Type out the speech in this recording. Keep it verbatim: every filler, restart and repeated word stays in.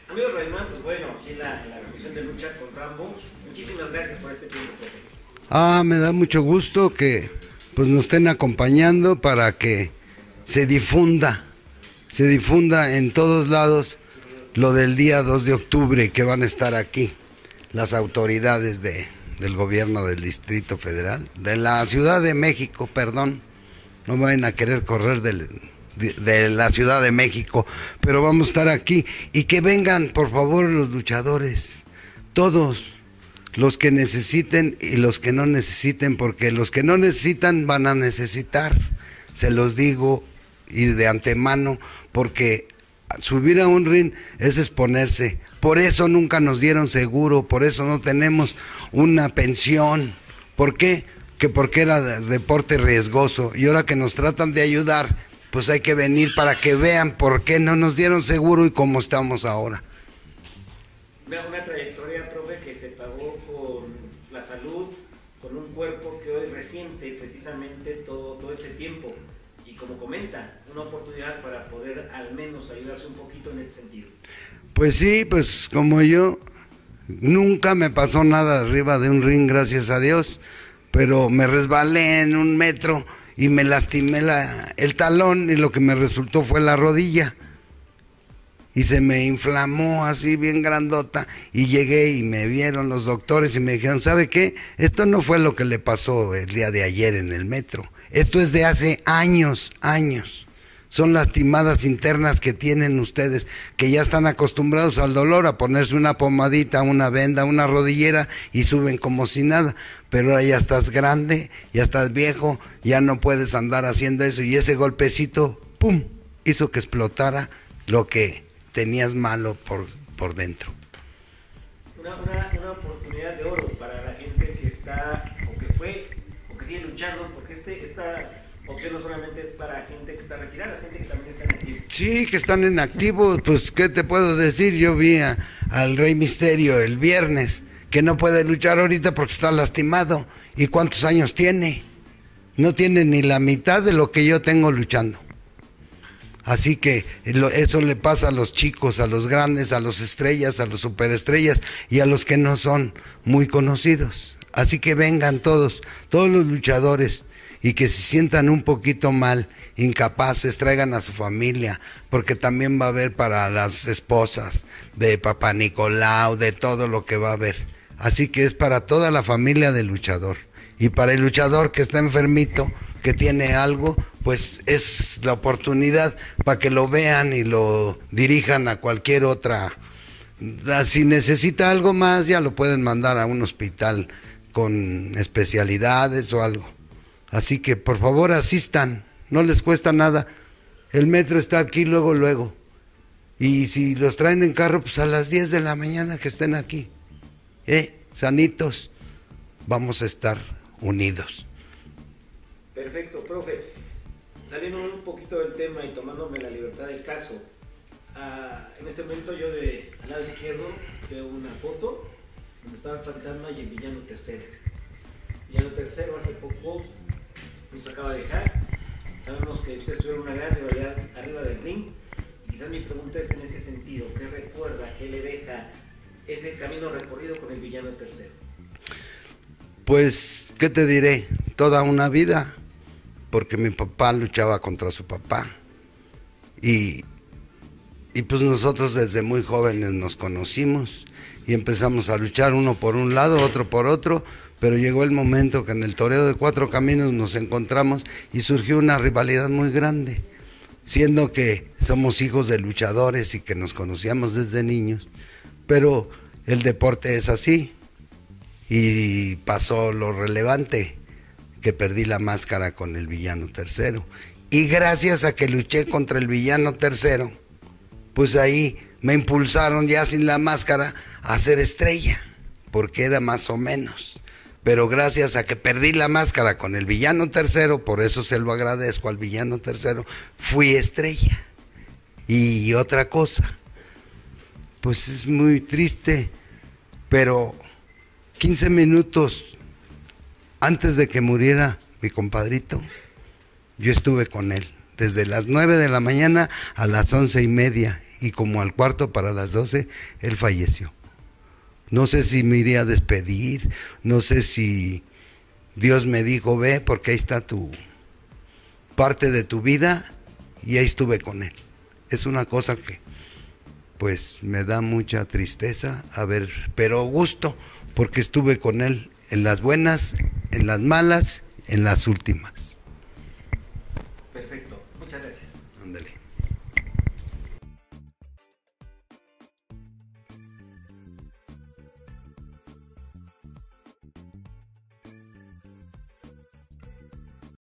Amigos Radimán, pues bueno, aquí en la, en la reflexión de lucha con Rambo, muchísimas gracias por este tiempo, profe. Ah, me da mucho gusto que pues nos estén acompañando para que se difunda, se difunda en todos lados lo del día dos de octubre, que van a estar aquí las autoridades de, del gobierno del Distrito Federal, de la Ciudad de México, perdón, no me vayan a querer correr del, de, de la Ciudad de México, pero vamos a estar aquí, y que vengan por favor los luchadores, todos, los que necesiten y los que no necesiten, porque los que no necesitan van a necesitar, se los digo y de antemano, porque subir a un ring es exponerse, por eso nunca nos dieron seguro, por eso no tenemos una pensión. ¿Por qué? Que porque era de deporte riesgoso, y ahora que nos tratan de ayudar, pues hay que venir para que vean por qué no nos dieron seguro y cómo estamos ahora. Una, una trayectoria, profe, que se pagó con la salud, con un cuerpo que hoy resiente precisamente todo, todo este tiempo. Y como comenta, una oportunidad para poder al menos ayudarse un poquito en este sentido. Pues sí, pues como yo, nunca me pasó nada arriba de un ring, gracias a Dios, pero me resbalé en un metro y me lastimé la, el talón, y lo que me resultó fue la rodilla. Y se me inflamó así bien grandota, y llegué y me vieron los doctores y me dijeron, ¿sabe qué? Esto no fue lo que le pasó el día de ayer en el metro. Esto es de hace años, años. Son lastimadas internas que tienen ustedes, que ya están acostumbrados al dolor, a ponerse una pomadita, una venda, una rodillera, y suben como si nada. Pero ahora ya estás grande, ya estás viejo, ya no puedes andar haciendo eso, y ese golpecito, ¡pum!, hizo que explotara lo que tenías malo por, por dentro. Una, una, una oportunidad de oro para la gente que está, o que fue, o que sigue luchando, porque este, esta opción no solamente es para gente que está retirada, es gente que también está en activo. Sí, que están en activo, pues ¿qué te puedo decir? Yo vi a, al Rey Misterio el viernes, que no puede luchar ahorita porque está lastimado. ¿Y cuántos años tiene? No tiene ni la mitad de lo que yo tengo luchando. Así que eso le pasa a los chicos, a los grandes, a los estrellas, a los superestrellas y a los que no son muy conocidos. Así que vengan todos, todos los luchadores, y que se sientan un poquito mal, incapaces, traigan a su familia, porque también va a haber para las esposas de Papá Nicolau, de todo lo que va a haber. Así que es para toda la familia del luchador. Y para el luchador que está enfermito, que tiene algo, pues es la oportunidad para que lo vean y lo dirijan a cualquier otra. Si necesita algo más, ya lo pueden mandar a un hospital con especialidades o algo. Así que por favor asistan, no les cuesta nada. El metro está aquí luego, luego. Y si los traen en carro, pues a las diez de la mañana que estén aquí. ¿Eh? Sanitos, vamos a estar unidos. Perfecto, profe. Saliendo un poquito del tema y tomándome la libertad del caso, uh, en este momento yo de al lado izquierdo veo una foto donde estaba el fantasma y el villano tercero. El villano tercero hace poco nos acaba de dejar. Sabemos que ustedes tuvieron una gran rivalidad arriba del ring. Y quizás mi pregunta es en ese sentido: ¿qué recuerda, qué le deja ese camino recorrido con el villano tercero? Pues, ¿qué te diré? Toda una vida, porque mi papá luchaba contra su papá. Y, y pues nosotros desde muy jóvenes nos conocimos y empezamos a luchar, uno por un lado, otro por otro, pero llegó el momento que en el toreo de Cuatro Caminos nos encontramos y surgió una rivalidad muy grande, siendo que somos hijos de luchadores y que nos conocíamos desde niños, pero el deporte es así, y pasó lo relevante, que perdí la máscara con el villano tercero, y gracias a que luché contra el villano tercero, pues ahí me impulsaron ya sin la máscara a ser estrella, porque era más o menos. Pero gracias a que perdí la máscara con el villano tercero, por eso se lo agradezco al villano tercero, fui estrella. Y otra cosa, pues es muy triste, pero quince minutos antes de que muriera mi compadrito, yo estuve con él, desde las nueve de la mañana a las once y media, y como al cuarto para las doce, él falleció. No sé si me iría a despedir, no sé si Dios me dijo, ve, porque ahí está tu parte de tu vida, y ahí estuve con él. Es una cosa que pues me da mucha tristeza, a ver, pero gusto, porque estuve con él en las buenas, en las malas, en las últimas. Perfecto, muchas gracias. Ándale.